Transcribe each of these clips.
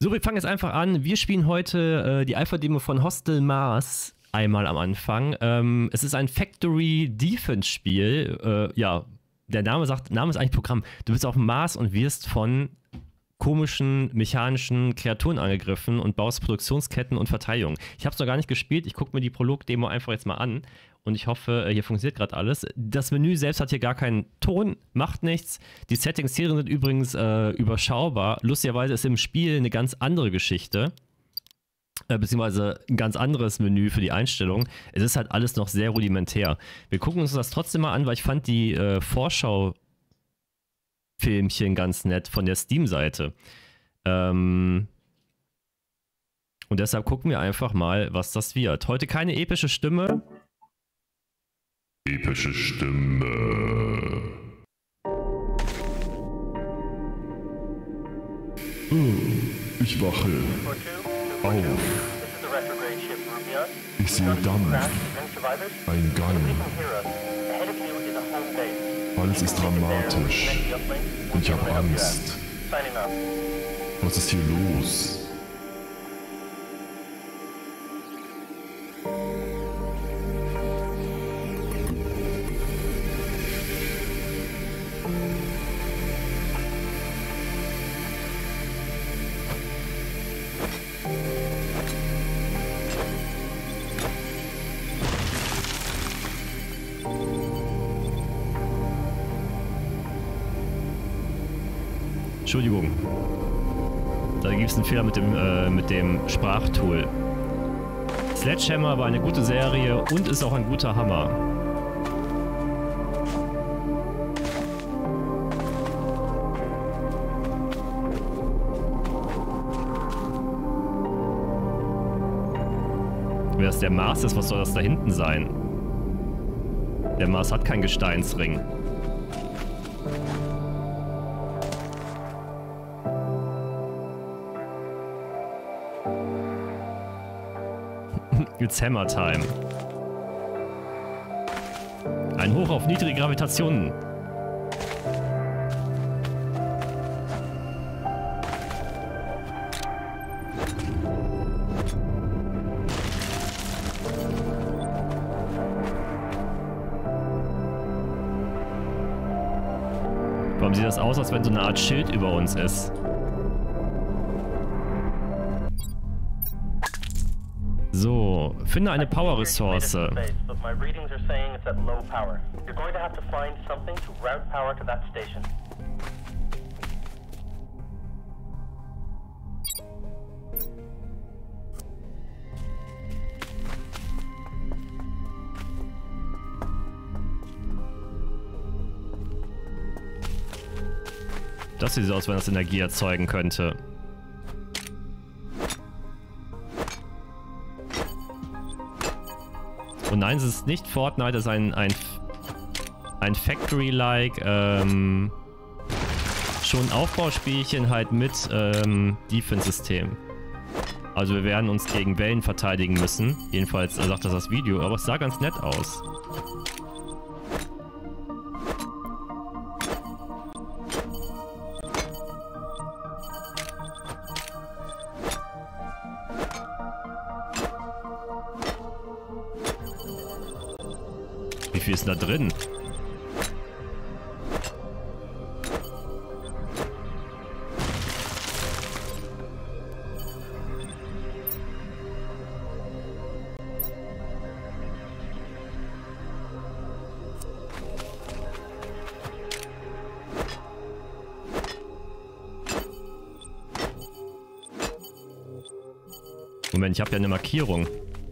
So, wir fangen jetzt einfach an. Wir spielen heute die Alpha-Demo von Hostel Mars einmal am Anfang. Es ist ein Factory-Defense-Spiel. Ja, der Name ist eigentlich Programm. Du bist auf dem Mars und wirst von komischen mechanischen Kreaturen angegriffen und baust Produktionsketten und Verteidigung. Ich habe es noch gar nicht gespielt. Ich gucke mir die Prolog-Demo einfach jetzt mal an und ich hoffe, hier funktioniert gerade alles. Das Menü selbst hat hier gar keinen Ton, macht nichts. Die Settings hier sind übrigens überschaubar. Lustigerweise ist im Spiel eine ganz andere Geschichte, beziehungsweise ein ganz anderes Menü für die Einstellung. Es ist halt alles noch sehr rudimentär. Wir gucken uns das trotzdem mal an, weil ich fand die Vorschau-Filmchen ganz nett von der Steam-Seite. Und deshalb gucken wir einfach mal, was das wird. Heute keine epische Stimme. Epische Stimme. Ich wache auf. Ich sehe Dampf. Ein Gang. Alles ist dramatisch. Ich habe Angst. Was ist hier los? Entschuldigung. Da gibt es einen Fehler mit dem Sprachtool. Sledgehammer war eine gute Serie und ist auch ein guter Hammer. Wer ist der Mars ist, was soll das da hinten sein? Der Mars hat keinen Gesteinsring. It's Hammer Time. Ein Hoch auf niedrige Gravitationen. Warum sieht das aus, als wenn so eine Art Schild über uns ist? So, finde eine Power-Ressource. Das sieht so aus, wenn das Energie erzeugen könnte. Und nein, es ist nicht Fortnite, es ist ein Factory-like schon Aufbauspielchen halt mit Defense-System. Also wir werden uns gegen Wellen verteidigen müssen. Jedenfalls sagt das Video, aber es sah ganz nett aus. Wie viel ist da drin? Moment, ich habe ja eine Markierung.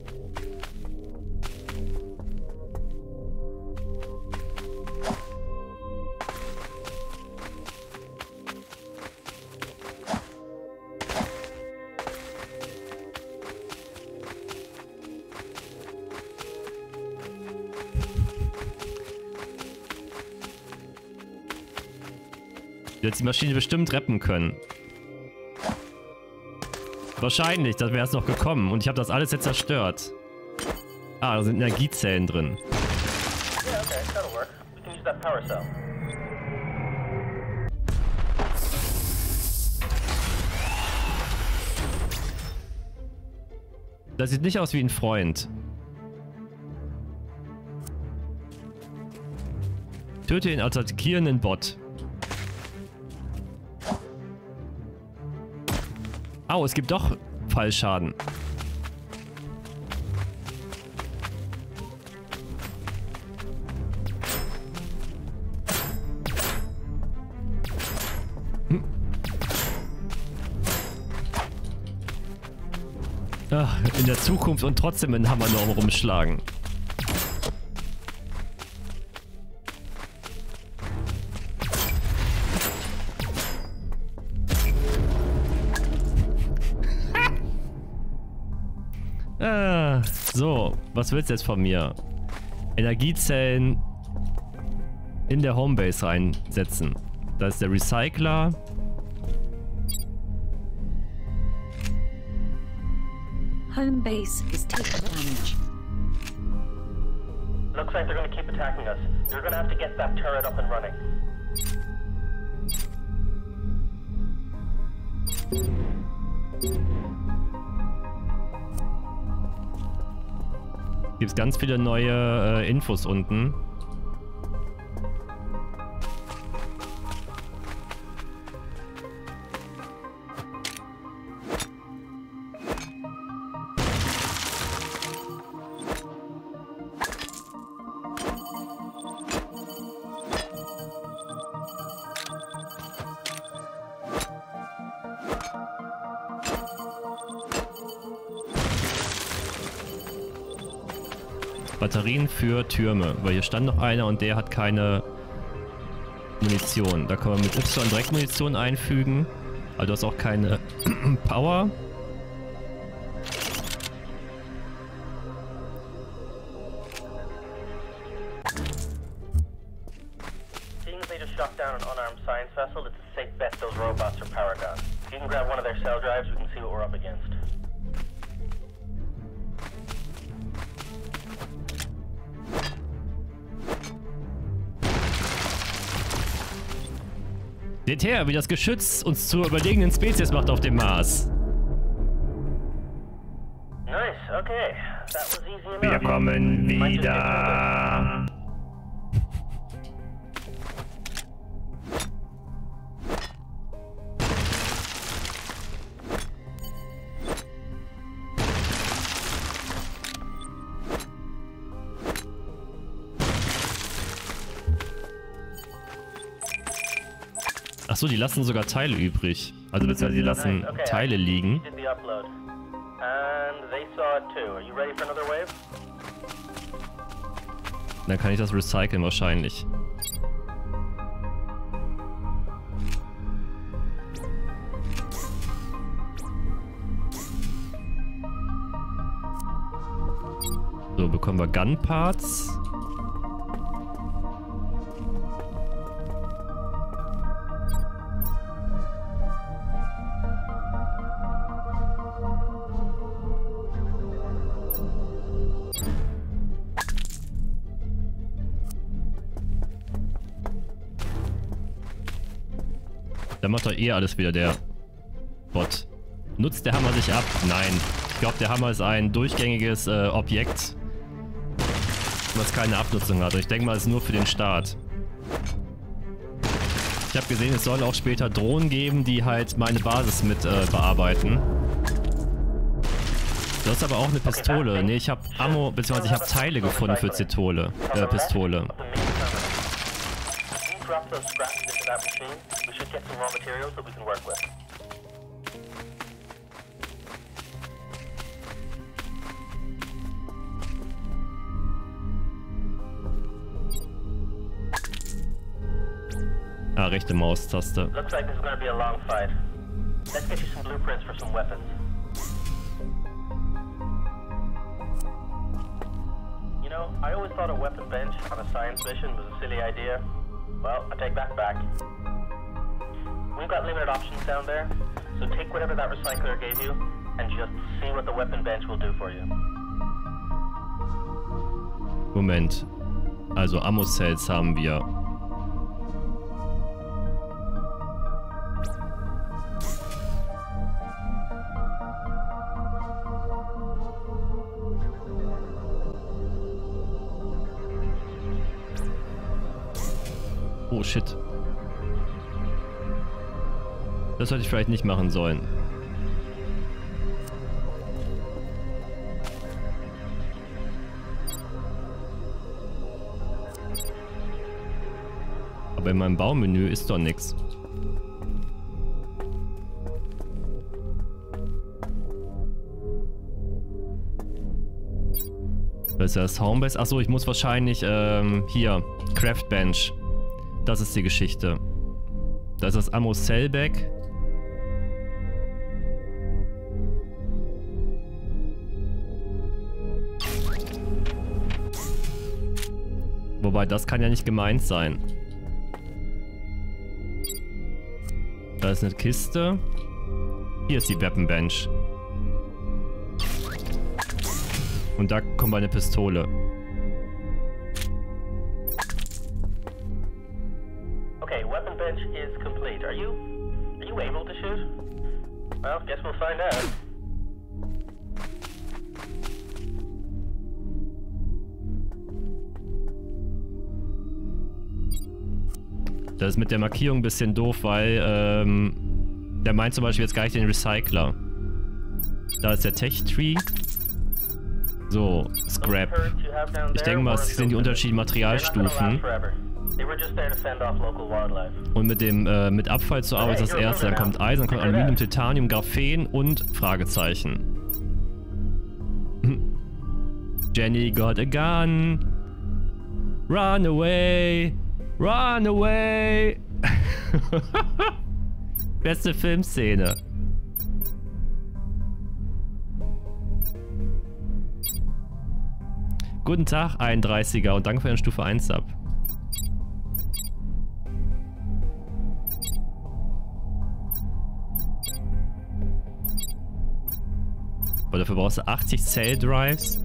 Jetzt die Maschine bestimmt reppen können. Wahrscheinlich, das wäre es noch gekommen. Und ich habe das alles jetzt zerstört. Ah, da sind Energiezellen drin. Yeah, okay, that'll work. We can use that power cell. Das sieht nicht aus wie ein Freund. Töte den attackierenden Bot. Au, es gibt doch Fallschaden. Ach, in der Zukunft und trotzdem einen Hammer noch rumschlagen. So, was willst du jetzt von mir? Energiezellen in der Homebase reinsetzen. Da ist der Recycler. Home base is taking damage. Looks like they're going to keep attacking us. You're going to have to get that turret up and running. Gibt's ganz viele neue Infos unten. Batterien für Türme, weil hier stand noch einer und der hat keine Munition. Da kann man mit Y direkt Munition einfügen, aber du hast auch keine Power. Seeing as they just shot down an unarmed science vessel, it's a safe bet those robots are power gone. If you can grab one of their cell drives, we can see what we're up against. Seht her, wie das Geschütz uns zur überlegenen Spezies macht auf dem Mars. Nice, okay. That was easy enough. Wir kommen wieder. Achso, die lassen sogar Teile übrig. Also beziehungsweise die lassen Teile liegen. Did the upload. And they saw it too. Are you ready for another wave? Dann kann ich das recyceln wahrscheinlich. So, bekommen wir Gun Parts. Der macht doch eh alles wieder, der Bot. Nutzt der Hammer sich ab? Nein. Ich glaube, der Hammer ist ein durchgängiges Objekt, was keine Abnutzung hat. Und ich denke mal, es ist nur für den Start. Ich habe gesehen, es soll auch später Drohnen geben, die halt meine Basis mit bearbeiten. Du hast aber auch eine Pistole. Ne, ich habe Ammo, beziehungsweise ich habe Teile gefunden für Pistole. Drop those scraps into that machine. We should get some raw materials that we can work with. Ah, rechte Maustaste. Looks like this is going to be a long fight. Let's get you some blueprints for some weapons. You know, I always thought a weapon bench on a science mission was a silly idea. Well, I take that back. We've got limited options down there, so take whatever that recycler gave you and just see what the weapon bench will do for you. Moment. Also Ammo-Cells haben wir. Oh shit. Das sollte ich vielleicht nicht machen sollen. Aber in meinem Baumenü ist doch nichts. Das ist das Homebase. Achso, ich muss wahrscheinlich, hier, Craft Bench. Das ist die Geschichte. Da ist das Ammo Cellback. Wobei, das kann ja nicht gemeint sein. Da ist eine Kiste. Hier ist die Weapon Bench. Und da kommt eine Pistole. Okay, weapon bench is complete. Are you able to shoot? Well, guess we'll find out. Das ist mit der Markierung ein bisschen doof, weil der meint zum Beispiel jetzt gar nicht den Recycler. Da ist der Tech-Tree. So, Scrap. Ich denke mal, es sind die unterschiedlichen Materialstufen. Und mit Abfall zur Arbeit ist das erste. Dann kommt Eisen, dann kommt Aluminium, Titanium, Graphen und Fragezeichen. Jenny got a gun. Run away. Run away. Beste Filmszene. Guten Tag, 31er, und danke für den Stufe 1 Sub. Aber dafür brauchst du 80 Cell Drives.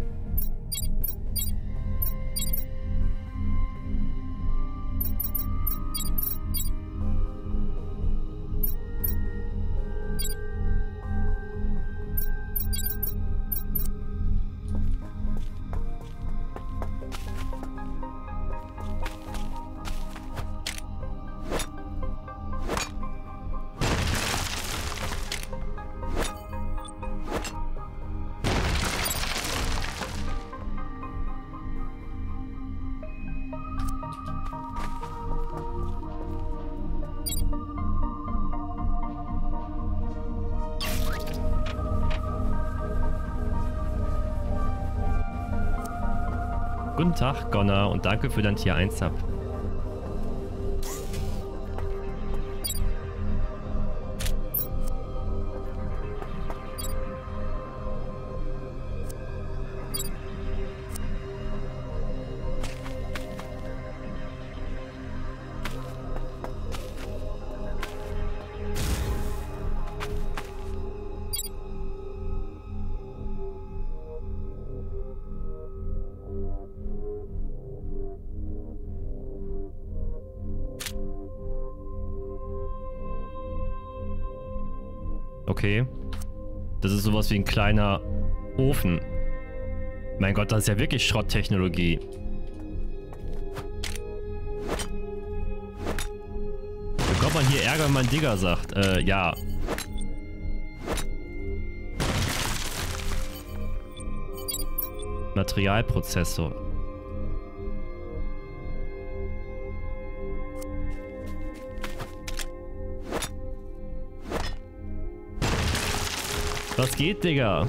Guten Tag, Gonner, und danke für dein Tier 1 Sub. Okay. Das ist sowas wie ein kleiner Ofen. Mein Gott, das ist ja wirklich Schrotttechnologie. Bekommt man hier Ärger, wenn man Digger sagt? Ja. Materialprozessor. Was geht, Digga?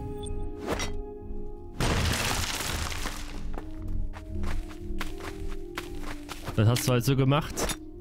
Das hast du halt so gemacht.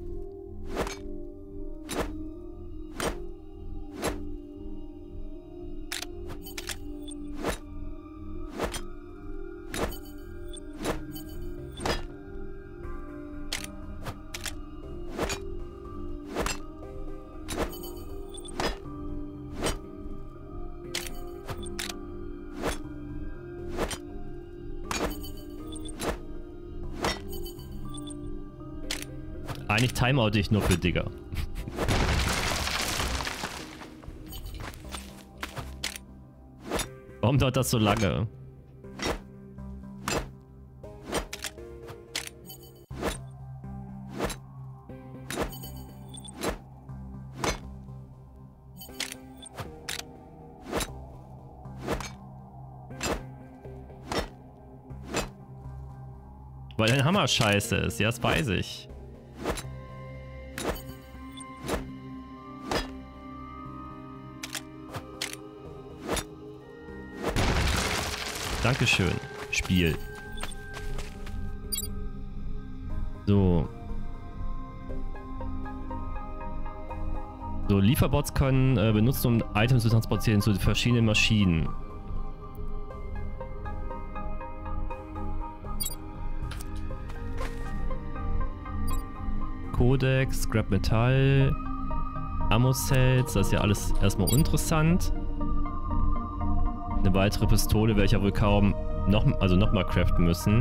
Eigentlich timeout ich nur für Digger. Warum dauert das so lange? Weil dein Hammer scheiße ist. Ja, das weiß ich. Dankeschön, Spiel. So. So, Lieferbots können benutzt, um Items zu transportieren zu verschiedenen Maschinen. Codex, Scrap Metall, Ammo-Cells, das ist ja alles erstmal interessant. Eine weitere Pistole werde ich ja wohl kaum nochmal craften müssen.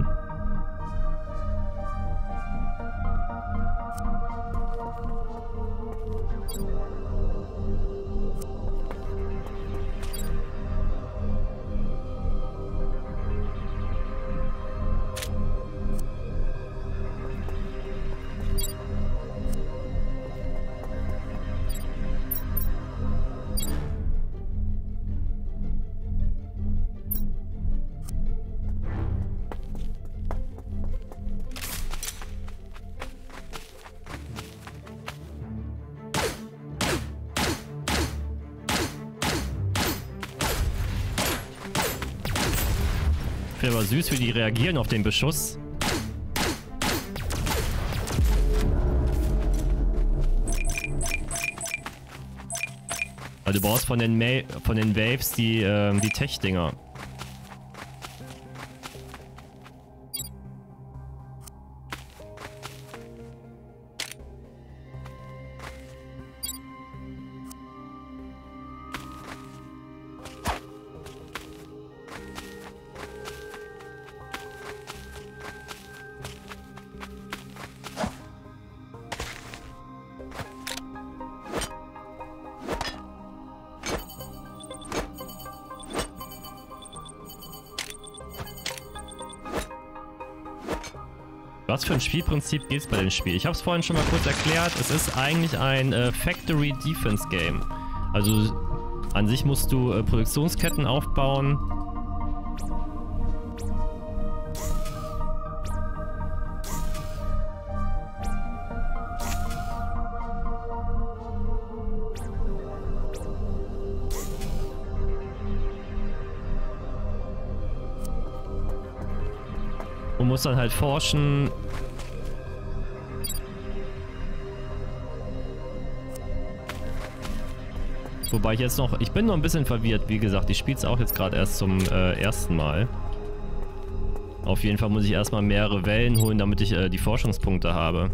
Ich finde aber süß, wie die reagieren auf den Beschuss. Also du brauchst von den Waves die Tech-Dinger. Was für ein Spielprinzip geht es bei dem Spiel? Ich habe es vorhin schon mal kurz erklärt. Es ist eigentlich ein Factory Defense Game. Also an sich musst du Produktionsketten aufbauen. Und musst dann halt forschen. Wobei ich bin noch ein bisschen verwirrt, wie gesagt, ich spiele es auch jetzt gerade erst zum ersten Mal. Auf jeden Fall muss ich erstmal mehrere Wellen holen, damit ich die Forschungspunkte habe.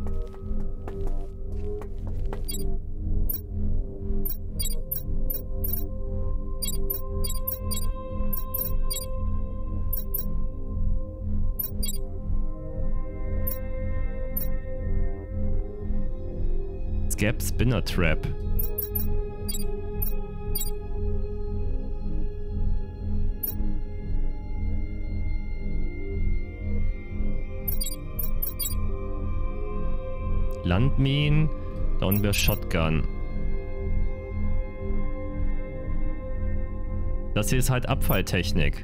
Scab Spinner Trap. Landminen, da unten wäre Shotgun. Das hier ist halt Abfalltechnik.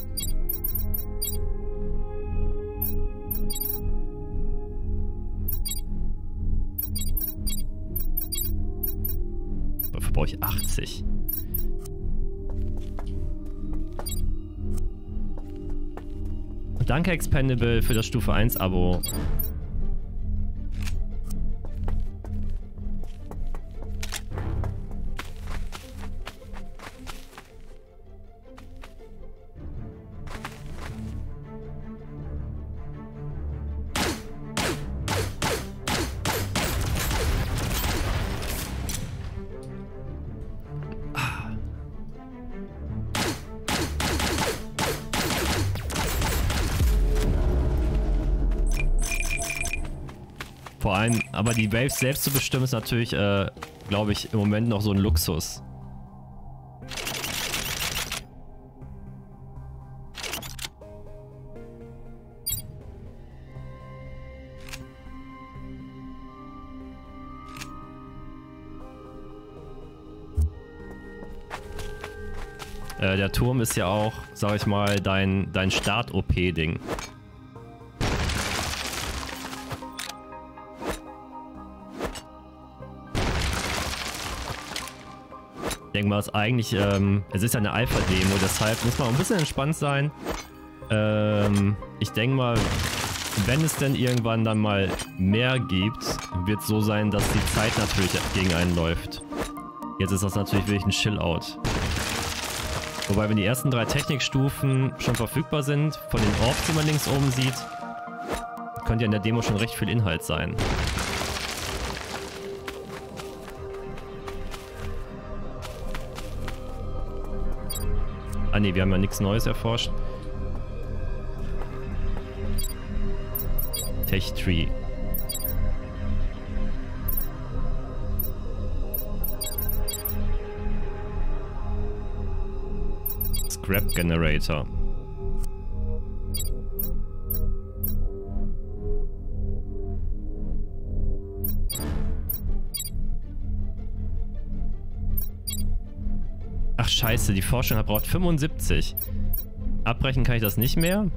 Dafür brauche ich 80. Und danke Expendable für das Stufe 1 Abo. Vor allem, aber die Waves selbst zu bestimmen ist natürlich, glaube ich, im Moment noch so ein Luxus. Der Turm ist ja auch, sag ich mal, dein Start-OP-Ding. denke mal, es ist ja eine Alpha-Demo, deshalb muss man auch ein bisschen entspannt sein. Ich denke mal, wenn es denn irgendwann dann mal mehr gibt, wird es so sein, dass die Zeit natürlich gegen einen läuft. Jetzt ist das natürlich wirklich ein Chill-Out. Wobei, wenn die ersten 3 Technikstufen schon verfügbar sind, von den Orbs, die man links oben sieht, könnte ja in der Demo schon recht viel Inhalt sein. Ah ne, wir haben ja nichts Neues erforscht. Tech Tree. Scrap Generator. Ach scheiße, die Forschung braucht 75. Abbrechen kann ich das nicht mehr.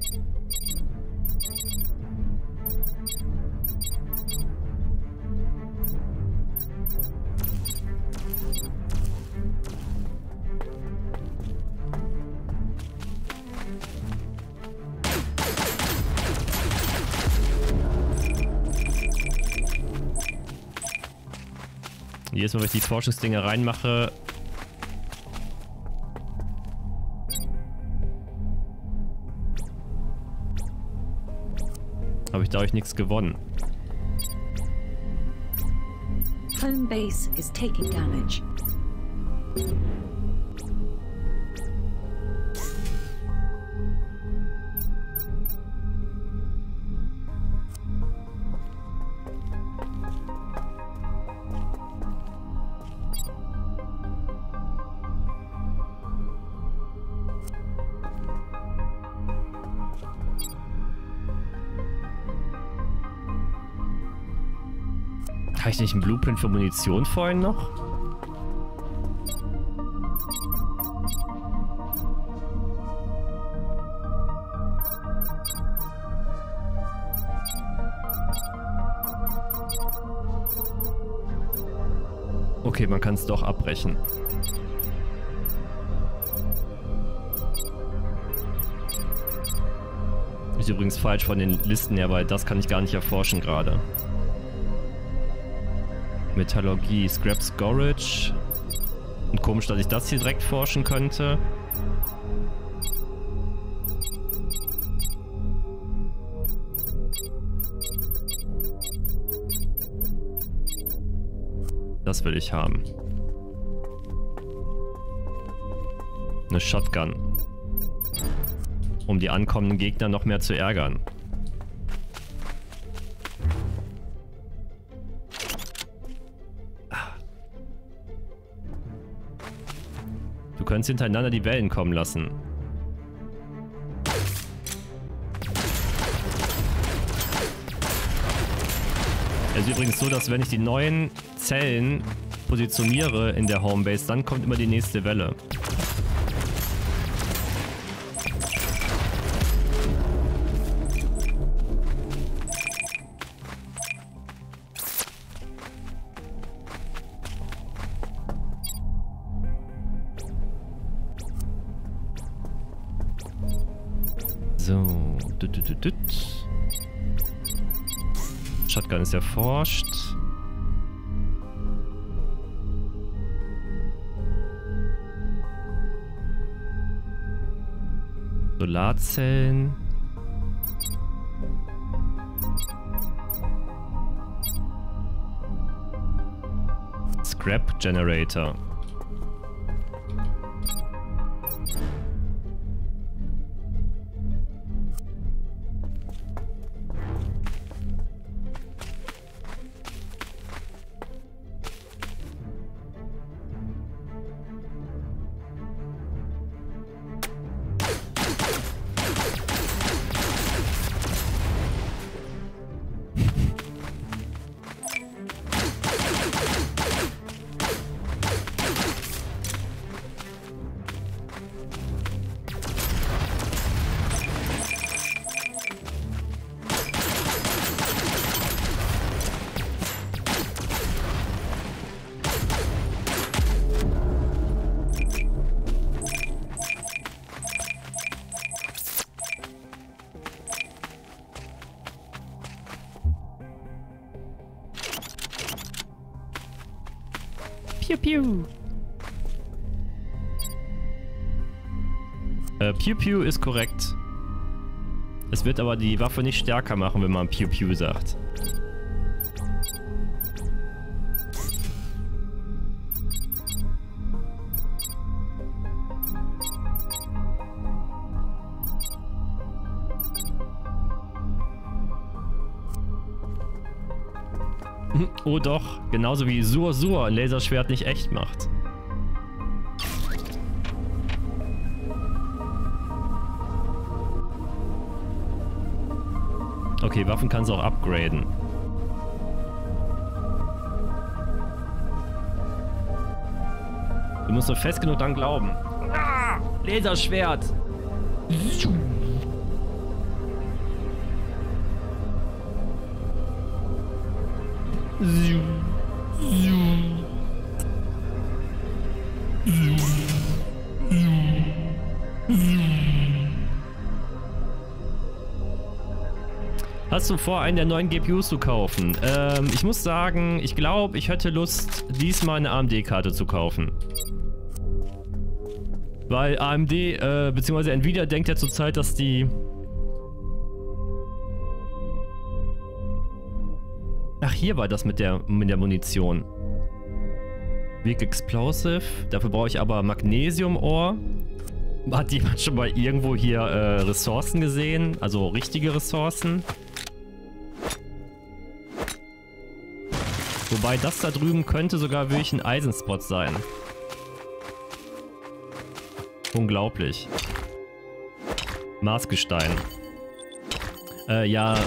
Jedes Mal, wenn ich die Forschungsdinger reinmache, habe ich dadurch nichts gewonnen. Home base is taking damage. Habe ich nicht einen Blueprint für Munition vorhin noch? Okay, man kann es doch abbrechen. Ist übrigens falsch von den Listen her, weil das kann ich gar nicht erforschen gerade. Metallurgie, Scrap Storage. Und komisch, dass ich das hier direkt forschen könnte. Das will ich haben. Eine Shotgun. Um die ankommenden Gegner noch mehr zu ärgern. Du könntest hintereinander die Wellen kommen lassen. Es ist übrigens so, dass wenn ich die neuen Zellen positioniere in der Homebase, dann kommt immer die nächste Welle. So. Shotgun ist erforscht. Solarzellen. Scrap Generator. Piu Piu. Piu Piu ist korrekt. Es wird aber die Waffe nicht stärker machen, wenn man Piu Piu sagt. Oh doch, genauso wie Sur Sur ein Laserschwert nicht echt macht. Okay, Waffen kannst du auch upgraden. Du musst nur fest genug dran glauben. Ah, Laserschwert! Hast du vor, einen der neuen GPUs zu kaufen? Ich muss sagen, ich glaube, ich hätte Lust, diesmal eine AMD-Karte zu kaufen. Weil AMD, bzw. Nvidia denkt ja zurzeit, dass die... Ach, hier war das mit der Munition. Weak Explosive. Dafür brauche ich aber Magnesium-Ore. Hat jemand schon mal irgendwo hier Ressourcen gesehen? Also richtige Ressourcen? Wobei das da drüben könnte sogar wirklich ein Eisenspot sein. Unglaublich. Marsgestein. Ja.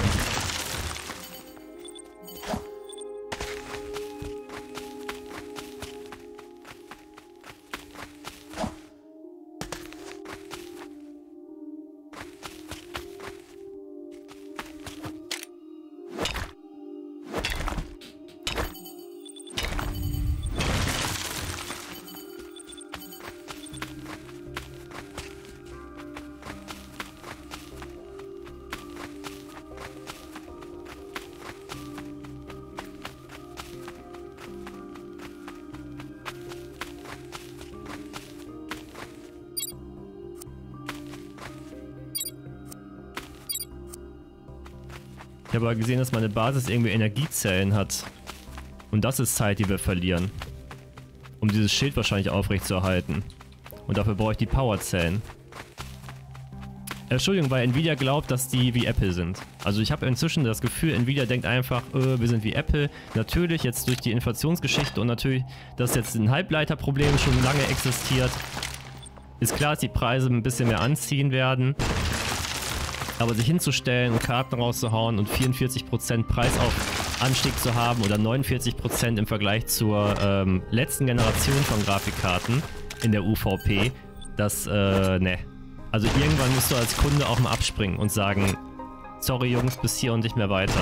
Ich habe aber gesehen, dass meine Basis irgendwie Energiezellen hat. Und das ist Zeit, die wir verlieren. Um dieses Schild wahrscheinlich aufrechtzuerhalten. Und dafür brauche ich die Powerzellen. Entschuldigung, weil Nvidia glaubt, dass die wie Apple sind. Also ich habe inzwischen das Gefühl, Nvidia denkt einfach, wir sind wie Apple. Natürlich jetzt durch die Inflationsgeschichte und natürlich, dass jetzt ein Halbleiterproblem schon lange existiert. Ist klar, dass die Preise ein bisschen mehr anziehen werden. Aber sich hinzustellen und Karten rauszuhauen und 44% Preisanstieg zu haben oder 49% im Vergleich zur letzten Generation von Grafikkarten in der UVP, das, ne. Also irgendwann musst du als Kunde auch mal abspringen und sagen, sorry Jungs, bis hier und nicht mehr weiter.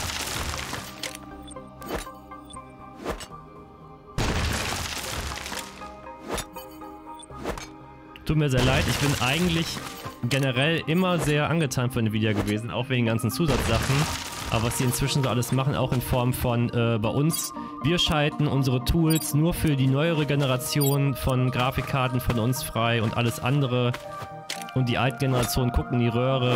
Tut mir sehr leid, ich bin eigentlich generell immer sehr angetan von Nvidia gewesen, auch wegen den ganzen Zusatzsachen. Aber was sie inzwischen so alles machen, auch in Form von bei uns, wir schalten unsere Tools nur für die neuere Generation von Grafikkarten von uns frei und alles andere und die alten Generationen gucken in die Röhre.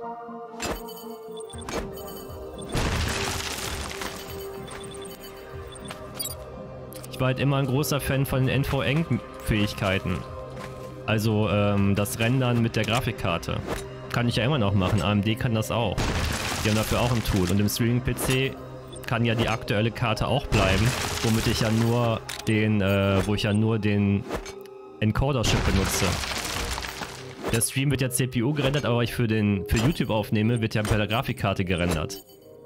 Ich war halt immer ein großer Fan von den NVENC-Fähigkeiten. Also das Rendern mit der Grafikkarte. Kann ich ja immer noch machen, AMD kann das auch. Die haben dafür auch ein Tool. Und im Streaming-PC kann ja die aktuelle Karte auch bleiben, womit ich ja nur den, wo ich ja nur den Encoder-Chip benutze. Der Stream wird ja CPU gerendert, aber ich für YouTube aufnehme, wird ja per der Grafikkarte gerendert.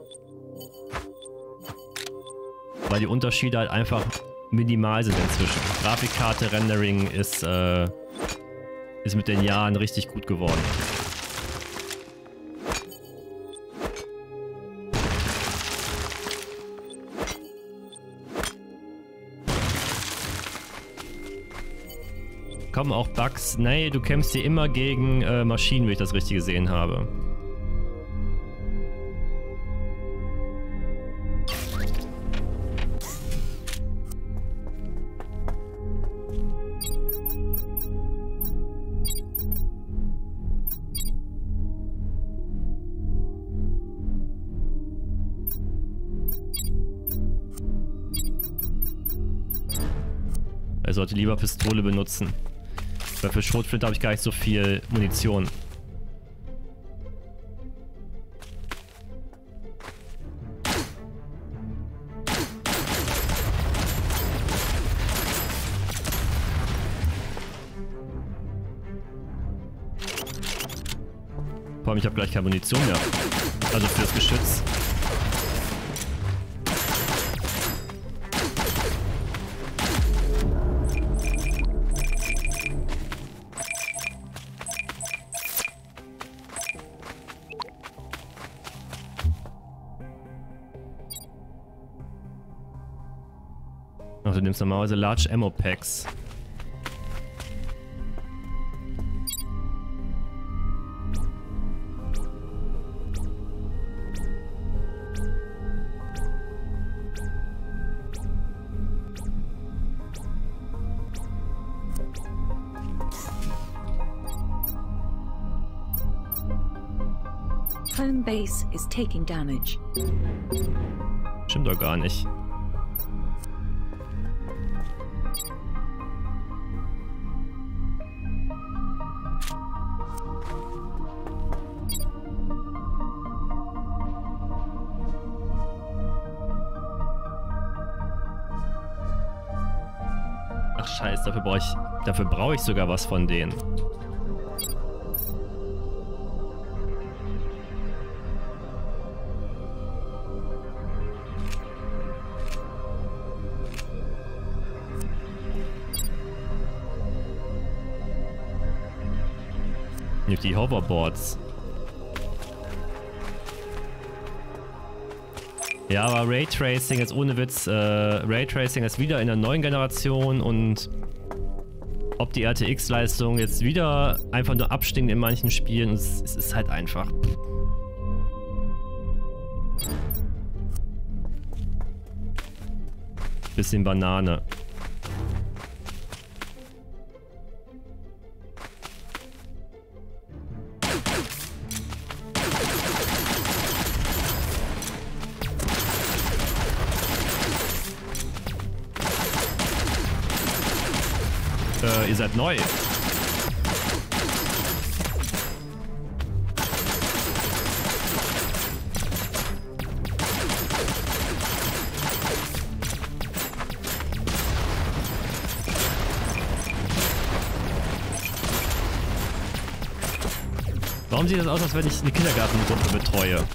Weil die Unterschiede halt einfach minimal sind inzwischen. Grafikkarte-Rendering ist mit den Jahren richtig gut geworden. Kommen auch Bugs? Nee, du kämpfst hier immer gegen Maschinen, wenn ich das richtig gesehen habe. Er sollte lieber Pistole benutzen. Weil für Schrotflinte habe ich gar nicht so viel Munition. Vor allem, ich habe gleich keine Munition mehr. Also fürs Geschütz. Ach, du nimmst normalerweise Large Ammo Packs. Home base is taking damage. Stimmt doch gar nicht. Ach scheiße, dafür brauche ich sogar was von denen. Die Hoverboards. Ja, aber Raytracing ist ohne Witz, Raytracing ist wieder in der neuen Generation und ob die RTX-Leistung jetzt wieder einfach nur abstinkt in manchen Spielen, es ist halt einfach. Bisschen Banane. Ihr seid neu. Warum sieht das aus, als wenn ich eine Kindergartengruppe betreue?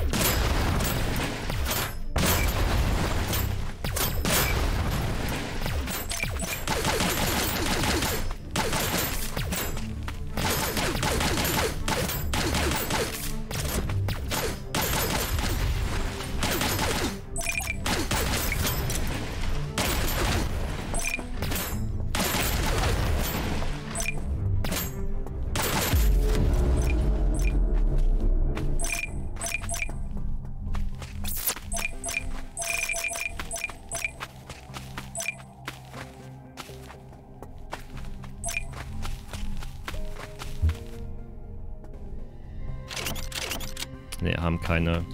Ne, haben keine.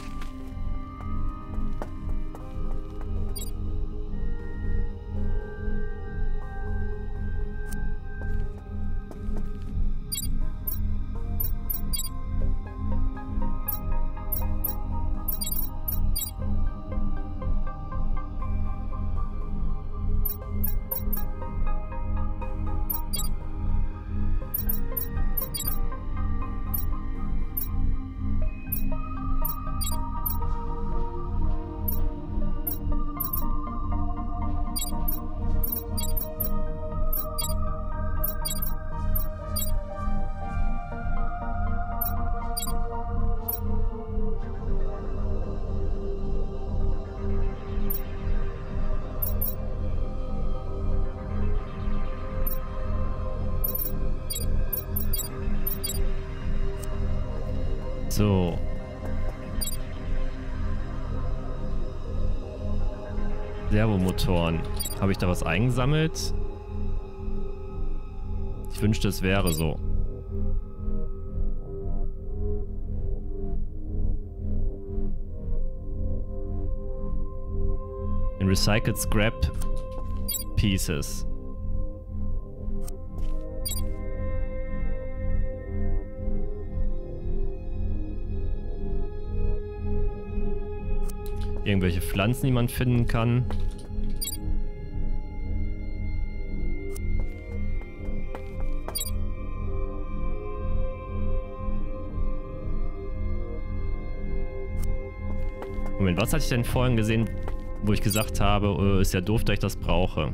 So. Servomotoren. Habe ich da was eingesammelt? wünschte, es wäre so. In recycled scrap pieces. Irgendwelche Pflanzen, die man finden kann. Moment, was hatte ich denn vorhin gesehen, wo ich gesagt habe, ist ja doof, dass ich das brauche?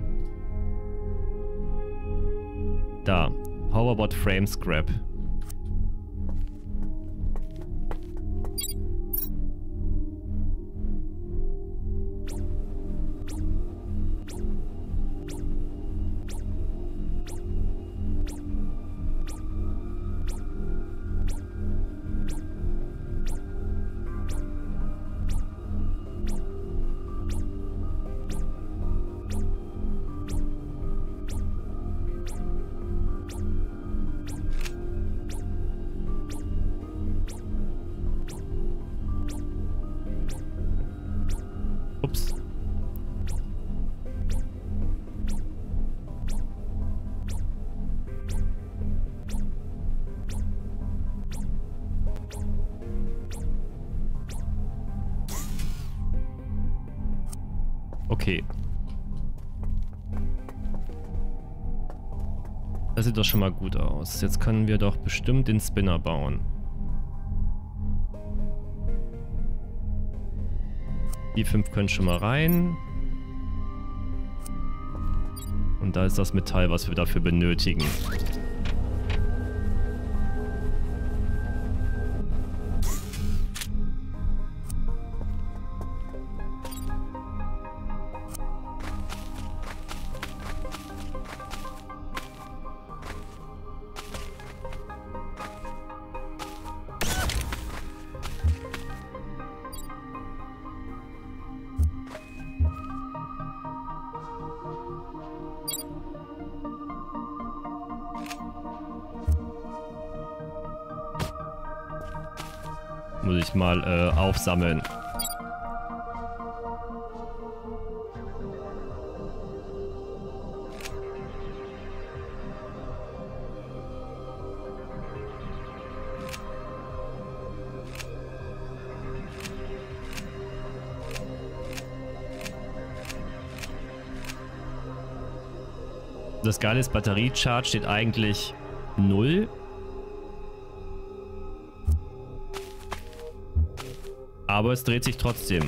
Da. Hoverboard Frame Scrap. Ups. Okay. Das sieht doch schon mal gut aus. Jetzt können wir doch bestimmt den Spinner bauen. Die 5 können schon mal rein. Und da ist das Metall, was wir dafür benötigen. Muss ich mal aufsammeln. Das Geile ist, Batteriecharge steht eigentlich 0. Aber es dreht sich trotzdem.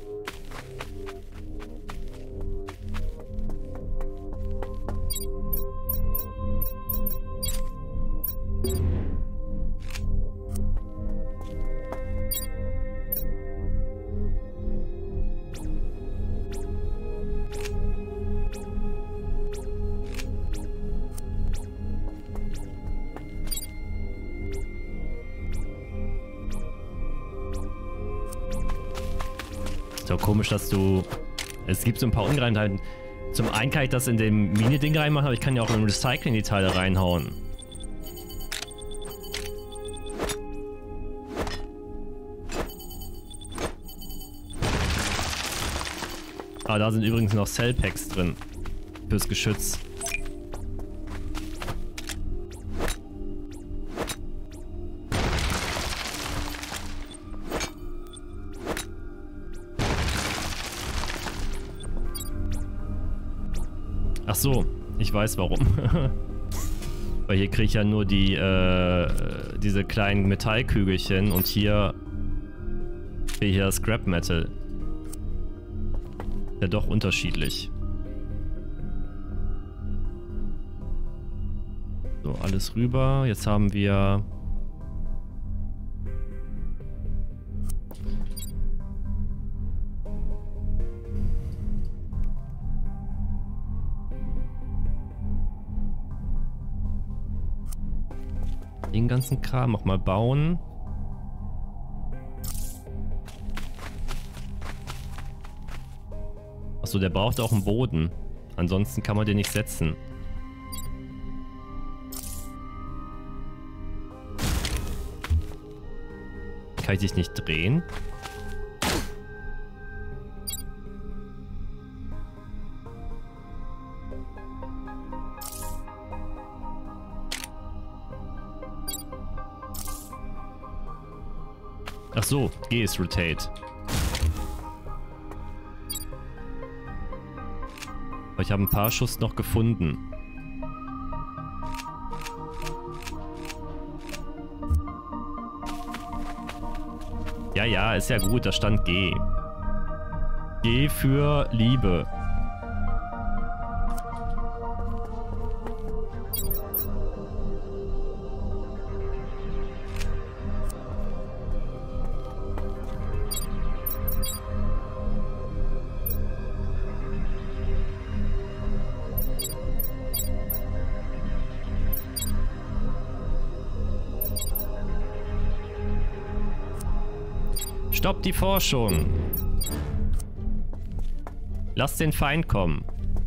Ist doch komisch, dass du... Es gibt so ein paar Ungereimtheiten. Zum einen kann ich das in dem Mine-Ding reinmachen, aber ich kann ja auch im Recycling die Teile reinhauen. Ah, da sind übrigens noch Cell-Packs drin. Fürs Geschütz. Ach so, ich weiß warum. Weil hier kriege ich ja nur die, diese kleinen Metallkügelchen und hier kriege ich ja Scrap Metal. Ja, doch unterschiedlich. So, alles rüber. Jetzt haben wir... den ganzen Kram auch mal bauen. Achso, der braucht auch einen Boden. Ansonsten kann man den nicht setzen. Kann ich dich nicht drehen? Ach so, G ist Rotate. Aber ich habe ein paar Schuss noch gefunden. Ja, ja, ist ja gut, da stand G. G für Liebe. Stopp die Forschung! Lass den Feind kommen.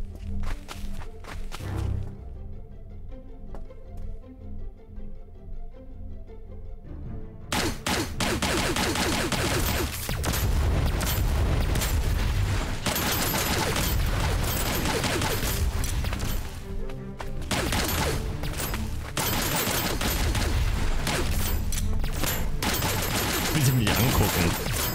Wie sie mich angucken.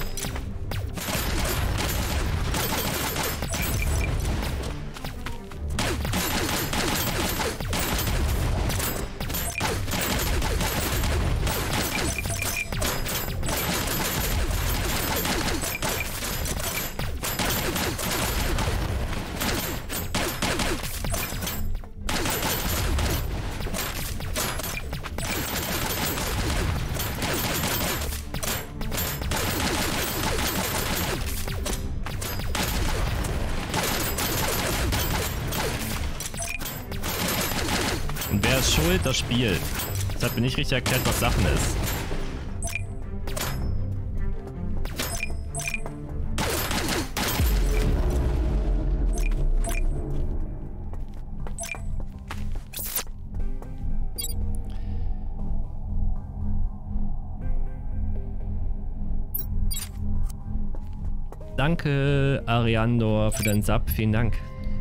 Und wer ist schuld? Das Spiel. Das hat mir nicht richtig erklärt, was Sachen ist. Danke, Ariandor, für deinen Sub. Vielen Dank.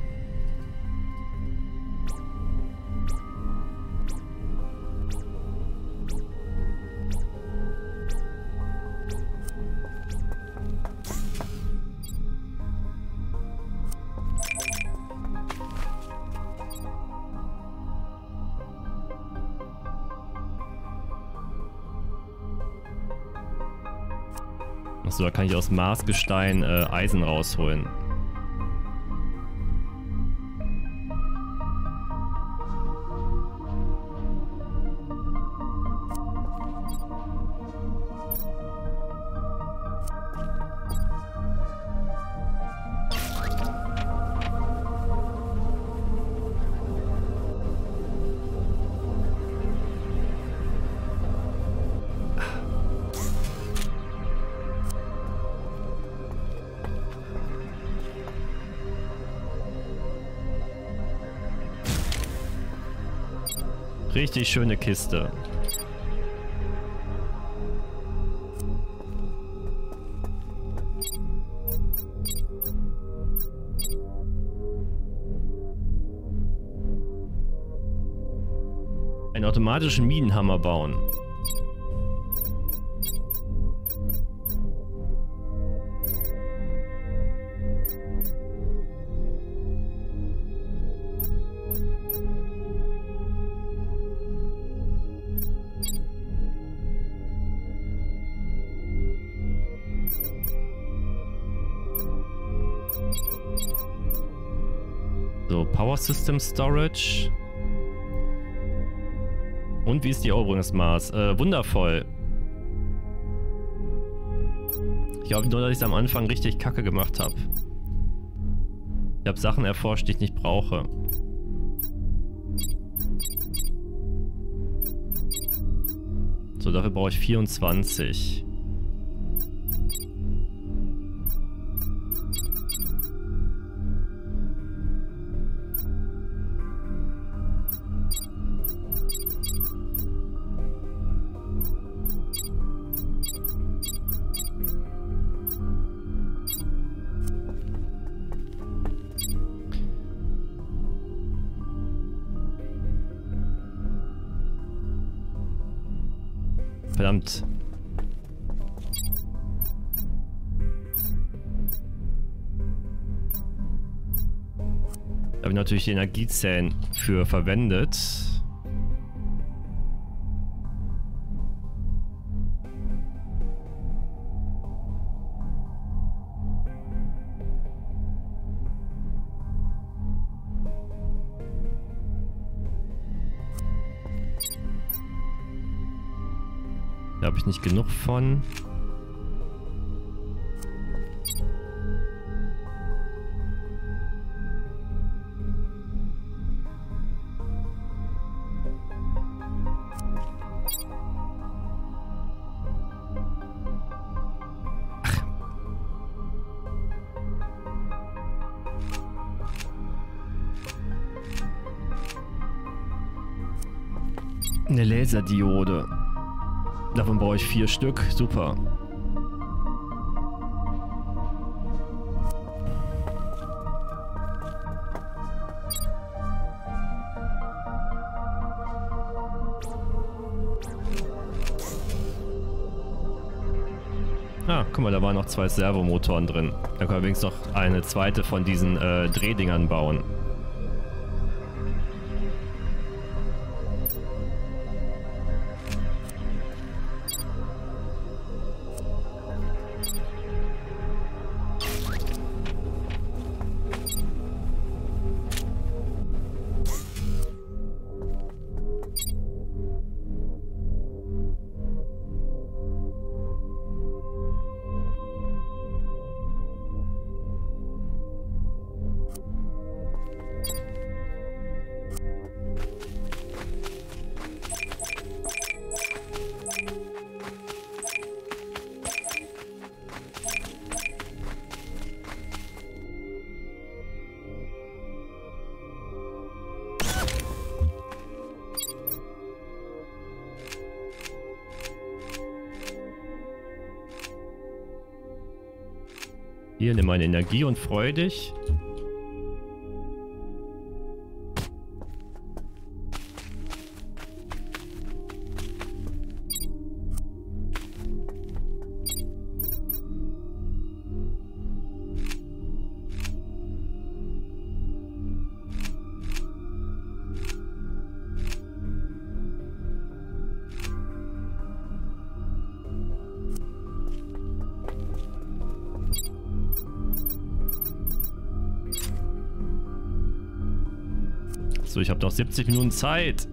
Achso, da kann ich aus Marsgestein Eisen rausholen. Richtig schöne Kiste. Einen automatischen Minenhammer bauen. So, Power System Storage. Und wie ist die Eroberung des Mars? Wundervoll. Ich glaube nur, dass ich es am Anfang richtig kacke gemacht habe. Ich habe Sachen erforscht, die ich nicht brauche. So, dafür brauche ich 24. Verdammt. Da habe ich natürlich die Energiezellen für verwendet. Da habe ich nicht genug von. Eine Laserdiode. Davon brauche ich 4 Stück. Super. Ah, guck mal, da waren noch 2 Servomotoren drin. Da können wir wenigstens noch eine zweite von diesen Drehdingern bauen. Hier, nimm meine Energie und freu dich. So, ich habe noch 70 Minuten Zeit.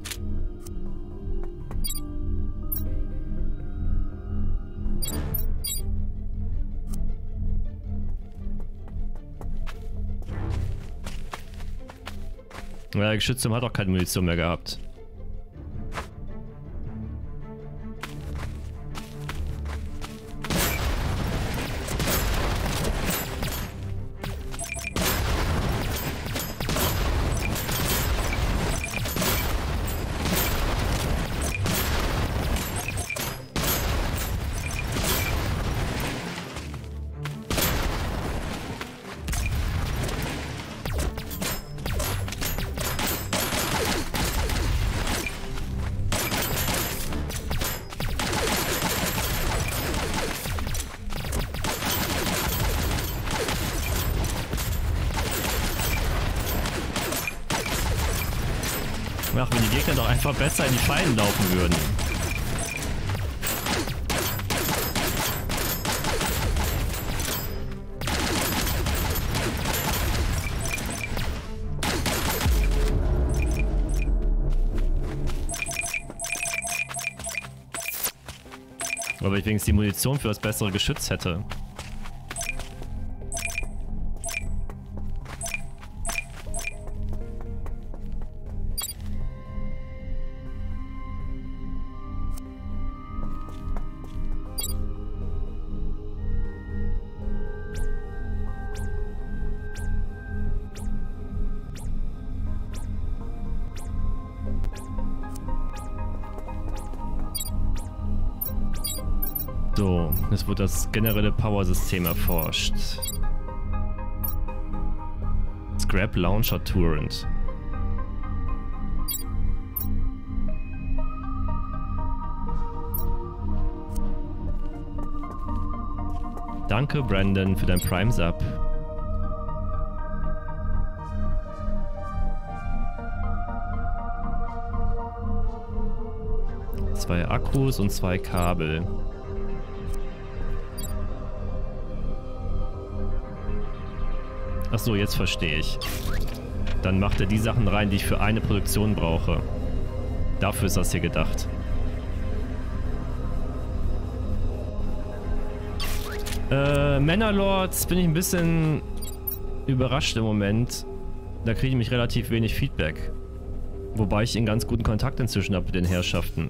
Ja, der Geschützturm hat auch keine Munition mehr gehabt. Ach, wenn die Gegner doch einfach besser in die Fallen laufen würden. Aber ich wenigstens die Munition für das bessere Geschütz hätte. So, es wird das generelle Power-System erforscht. Scrap Launcher Turret. Danke, Brandon, für dein Prime-Sub. Zwei Akkus und 2 Kabel. Ach so, jetzt verstehe ich. Dann macht er die Sachen rein, die ich für eine Produktion brauche. Dafür ist das hier gedacht. Manor-Lords bin ich ein bisschen überrascht im Moment. Da kriege ich mich relativ wenig Feedback. Wobei ich einen ganz guten Kontakt inzwischen habe mit den Herrschaften.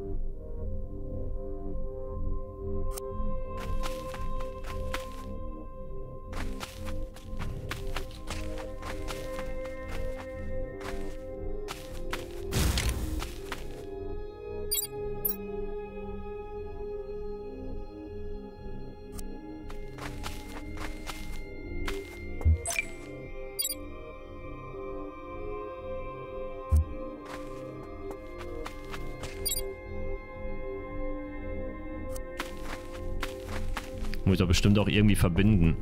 Muss ich doch bestimmt auch irgendwie verbinden.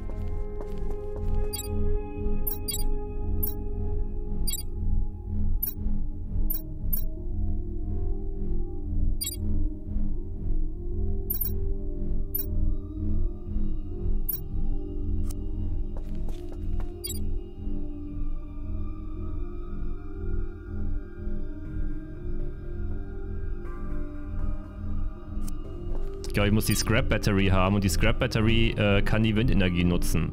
Ich glaube, ich muss die Scrap Battery haben und die Scrap Battery kann die Windenergie nutzen.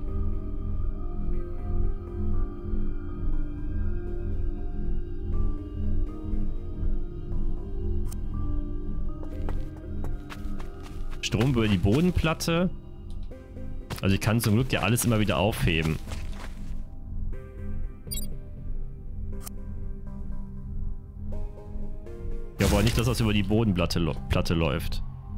Strom über die Bodenplatte. Also ich kann zum Glück ja alles immer wieder aufheben. Ja, aber nicht, dass das über die Bodenplatte läuft.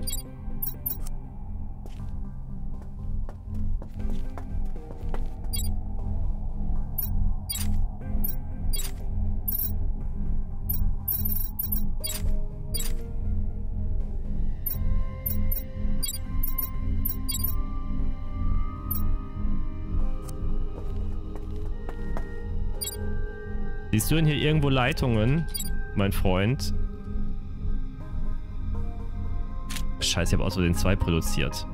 Siehst du denn hier irgendwo Leitungen, mein Freund? Scheiße, ich habe aus Versehen 2 produziert.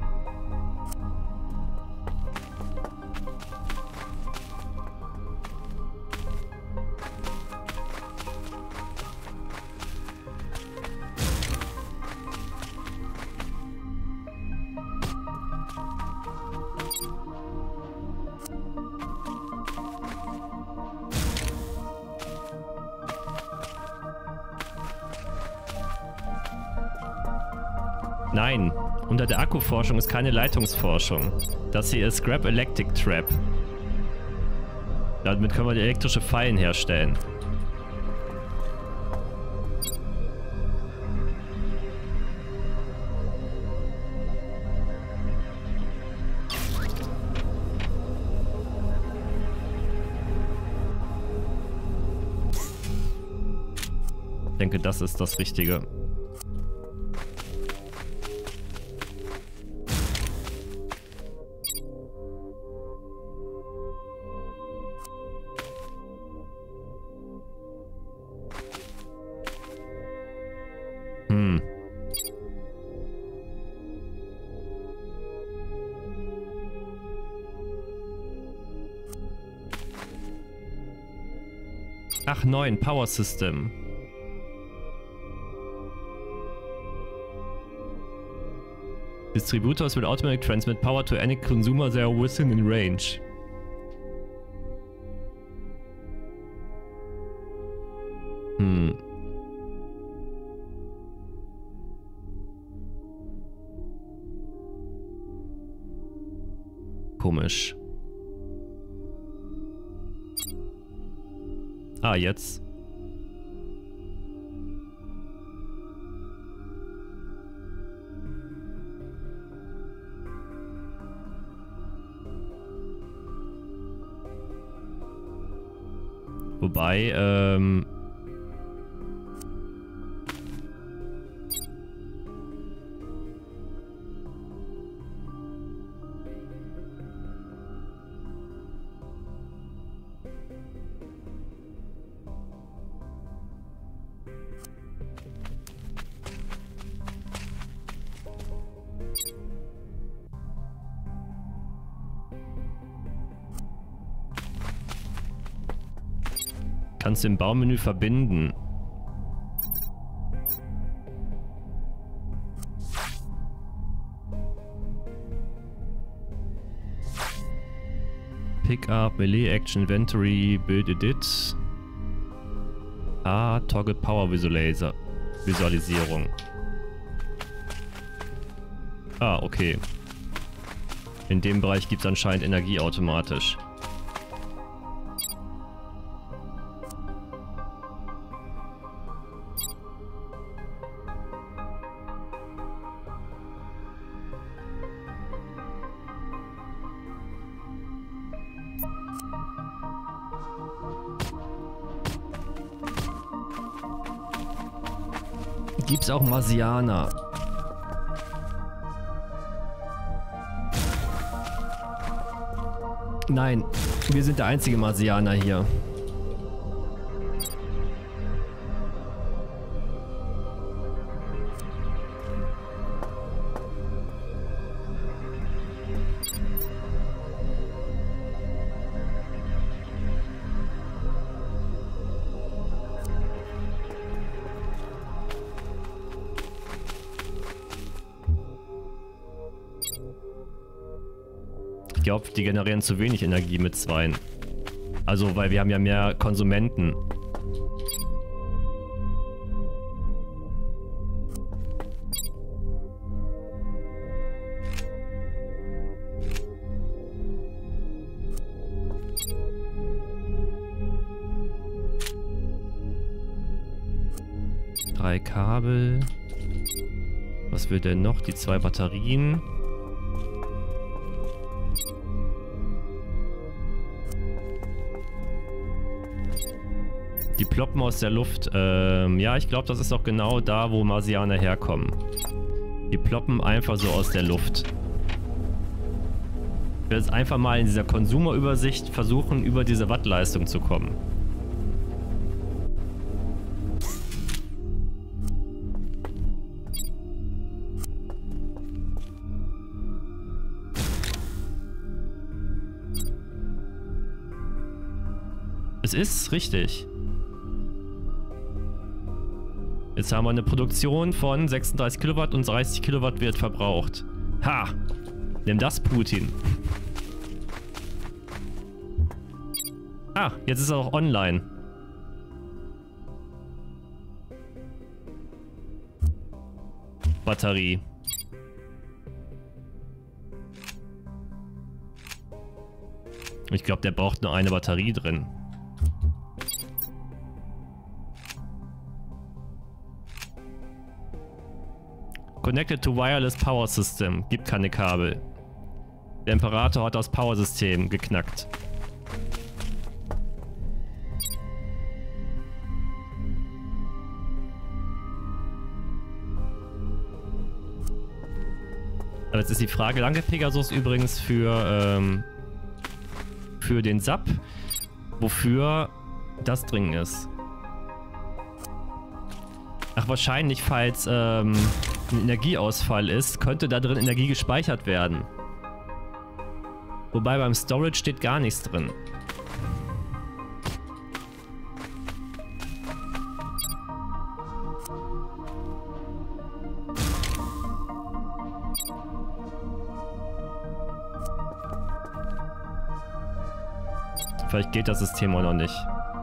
Nein, unter der Akkuforschung ist keine Leitungsforschung. Das hier ist Scrap Electric Trap. Damit können wir die elektrische Fallen herstellen. Ich denke, das ist das Richtige. Ach, 9, Power System. Distributors will automatically transmit power to any consumer they are within in range. Komisch. Ah, jetzt. Wobei, kannst du im Baumenü verbinden. Pickup, Melee Action, Inventory, Build Edit. Toggle Power Visualisierung. Okay. In dem Bereich gibt es anscheinend Energie automatisch. Gibt's auch Marsianer? Nein, wir sind der einzige Marsianer hier. Ich glaube, die generieren zu wenig Energie mit 2. Also, weil wir haben ja mehr Konsumenten. Drei Kabel. Was will denn noch? Die 2 Batterien. Die ploppen aus der Luft. Ja, ich glaube, das ist auch genau da, wo Marsianer herkommen. Die ploppen einfach so aus der Luft. Ich will jetzt einfach mal in dieser Konsumerübersicht versuchen, über diese Wattleistung zu kommen. Es ist richtig. Jetzt haben wir eine Produktion von 36 Kilowatt und 30 Kilowatt wird verbraucht. Ha! Nimm das, Putin. Jetzt ist er auch online. Batterie. Ich glaube, der braucht nur eine Batterie drin. Connected to Wireless Power System. Gibt keine Kabel. Der Imperator hat das Power-System geknackt. Aber jetzt ist die Frage, danke Pegasus übrigens für den Sub, wofür das dringend ist. Ach, wahrscheinlich, falls ein Energieausfall ist, könnte da drin Energie gespeichert werden. Wobei beim Storage steht gar nichts drin. Vielleicht geht das System auch noch nicht.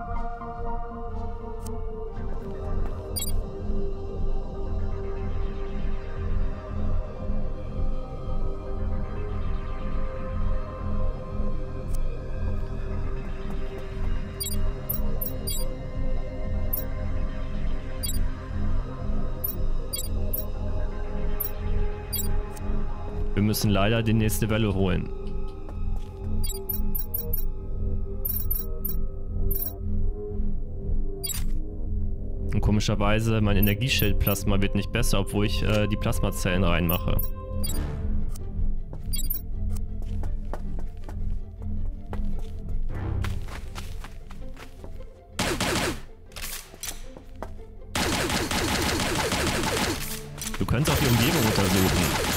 Wir müssen leider die nächste Welle holen. Komischerweise, mein Energieschildplasma wird nicht besser, obwohl ich die Plasmazellen reinmache. Du könntest auch die Umgebung untersuchen.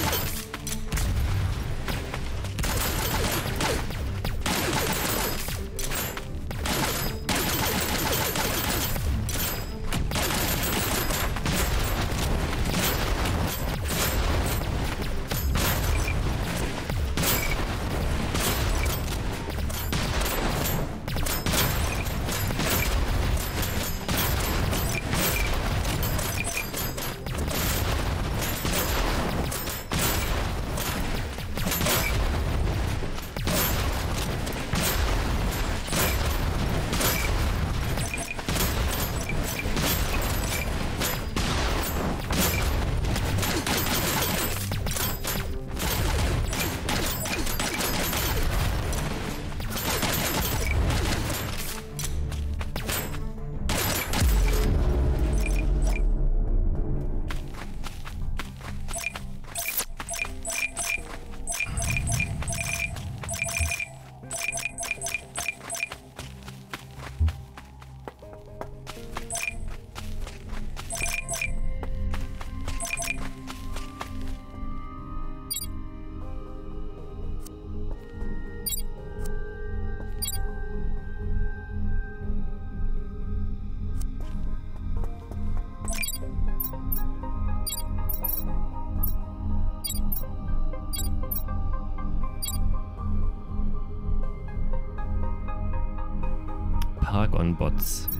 Paragon-Bots.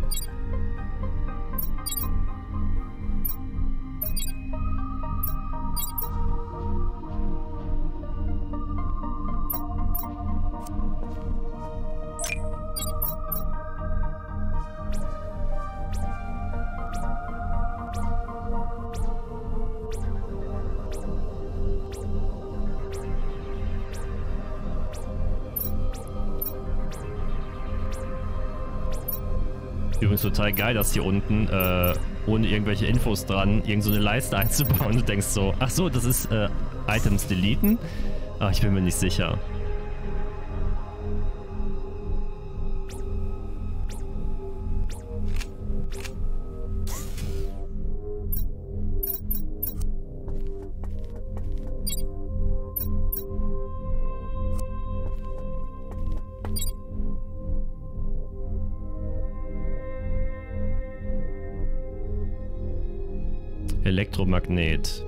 Übrigens total geil, dass hier unten, ohne irgendwelche Infos dran, irgend so eine Leiste einzubauen. Du denkst so, ach so, das ist Items deleten? Ach, ich bin mir nicht sicher. Elektromagnet.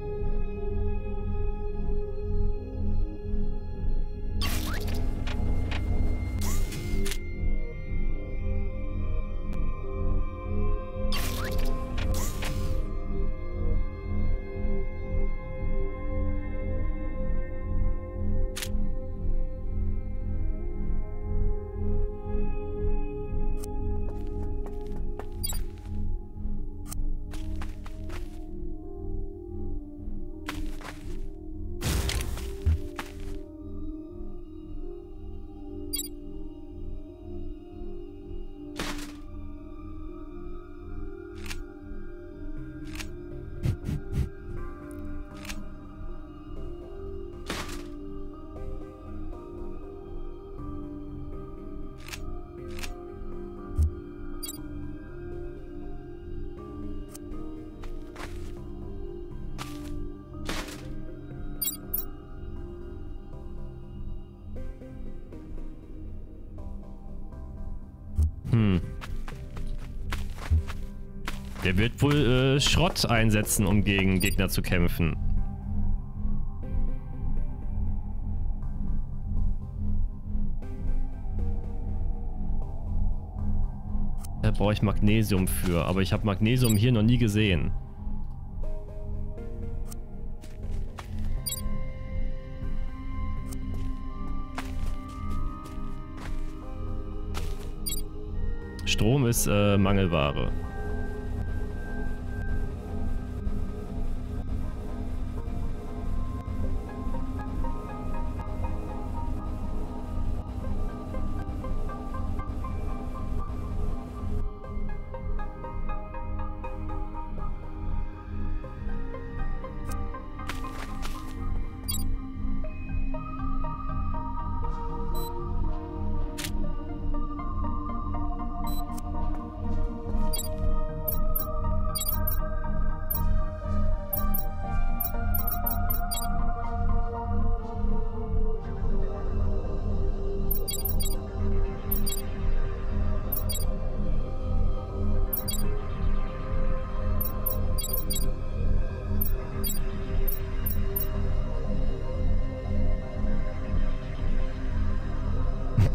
Der wird wohl Schrott einsetzen, um gegen Gegner zu kämpfen. Da brauche ich Magnesium für, aber ich habe Magnesium hier noch nie gesehen. Strom ist Mangelware.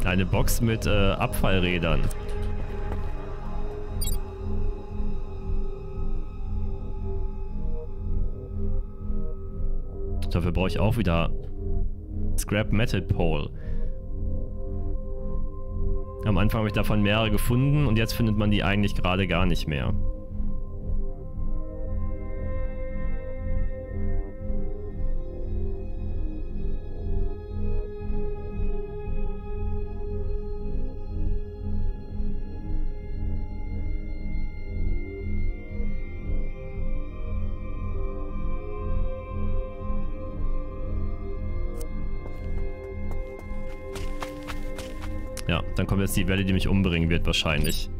Eine Box mit Abfallrädern. Dafür brauche ich auch wieder Scrap Metal Pole. Am Anfang habe ich davon mehrere gefunden und jetzt findet man die eigentlich gerade gar nicht mehr. Ja, dann kommt jetzt die Welle, die mich umbringen wird wahrscheinlich.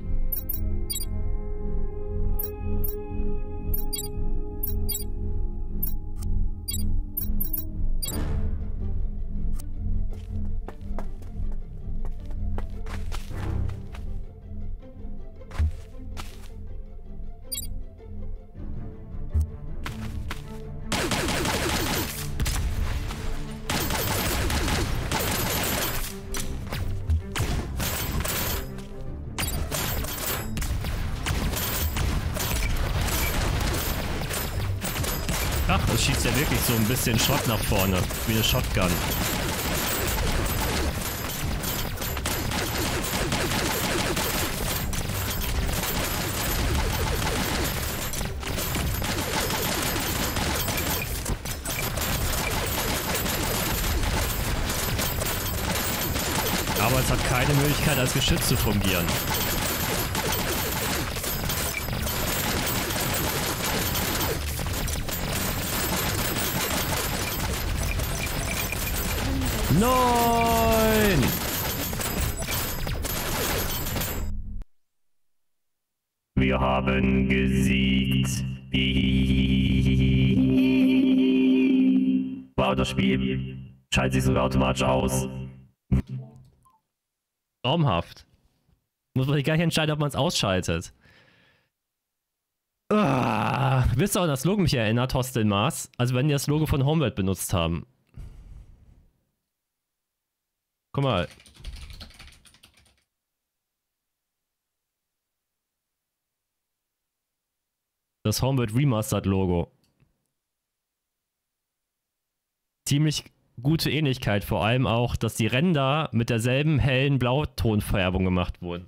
Ach, es schießt ja wirklich so ein bisschen Schrott nach vorne, wie eine Shotgun. Aber es hat keine Möglichkeit, als Geschütz zu fungieren. Nein! Wir haben gesiegt. Wow, das Spiel schaltet sich sogar automatisch aus. Traumhaft. Muss man sich gar nicht entscheiden, ob man es ausschaltet. Wisst ihr, an das Logo mich erinnert, Hostel Mars? Also wenn die das Logo von Homeworld benutzt haben. Guck mal. Das Homeworld Remastered Logo. Ziemlich gute Ähnlichkeit, vor allem auch, dass die Ränder mit derselben hellen Blautonfärbung gemacht wurden.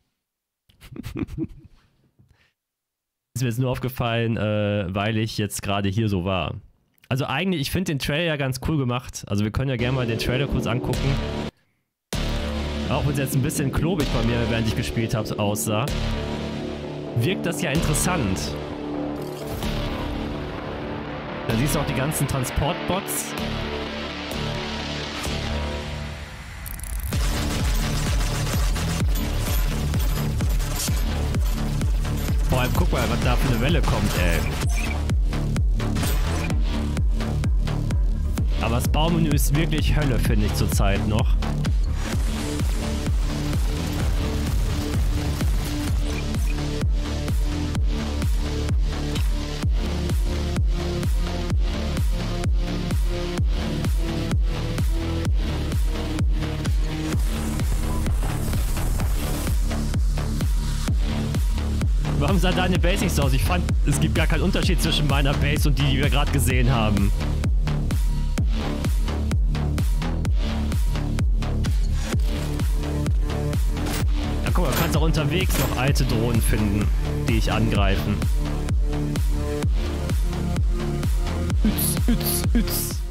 Ist mir jetzt nur aufgefallen, weil ich jetzt gerade hier so war. Also eigentlich, ich finde den Trailer ja ganz cool gemacht. Also wir können ja gerne mal den Trailer kurz angucken. Auch wenn es jetzt ein bisschen klobig bei mir, während ich gespielt habe, aussah, wirkt das ja interessant. Da siehst du auch die ganzen Transportbots. Vor allem guck mal, was da für eine Welle kommt, ey. Aber das Baumenü ist wirklich Hölle, finde ich zurzeit noch. Warum sah deine Base nicht so aus? Ich fand, es gibt gar keinen Unterschied zwischen meiner Base und die wir gerade gesehen haben. Ja, guck mal, du kannst auch unterwegs noch alte Drohnen finden, die dich angreifen. Üts.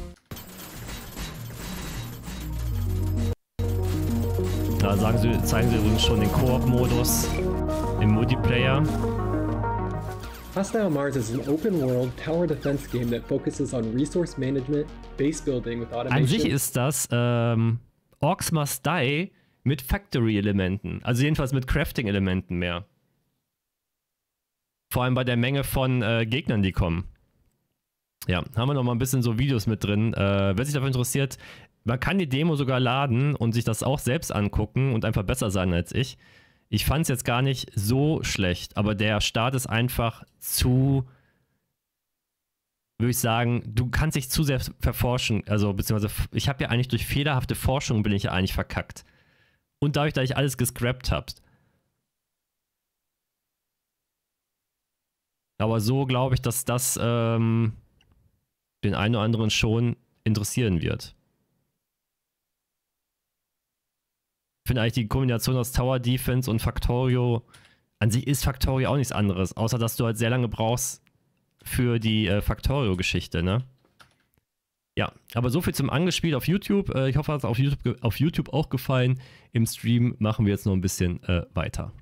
Da zeigen sie übrigens schon den Koop-Modus im Multiplayer. Hostile Mars is an open-world tower defense game that focuses on resource management, base building with automation. An sich ist das Orcs Must Die mit Factory-Elementen, also jedenfalls mit Crafting-Elementen mehr. Vor allem bei der Menge von Gegnern, die kommen. Ja, haben wir noch mal ein bisschen so Videos mit drin. Wer sich dafür interessiert, man kann die Demo sogar laden und sich das auch selbst angucken und einfach besser sein als ich. Ich fand es jetzt gar nicht so schlecht, aber der Start ist einfach zu, würde ich sagen, du kannst dich zu sehr verforschen, also beziehungsweise ich habe ja eigentlich durch fehlerhafte Forschung bin ich ja eigentlich verkackt. Und dadurch, dass ich alles gescrapped habe. Aber so glaube ich, dass das den einen oder anderen schon interessieren wird. Ich finde eigentlich die Kombination aus Tower Defense und Factorio, an sich ist Factorio auch nichts anderes, außer dass du halt sehr lange brauchst für die Factorio-Geschichte, ne? Ja, aber so viel zum Angespielt auf YouTube. Ich hoffe, es hat auf YouTube auch gefallen. Im Stream machen wir jetzt noch ein bisschen weiter.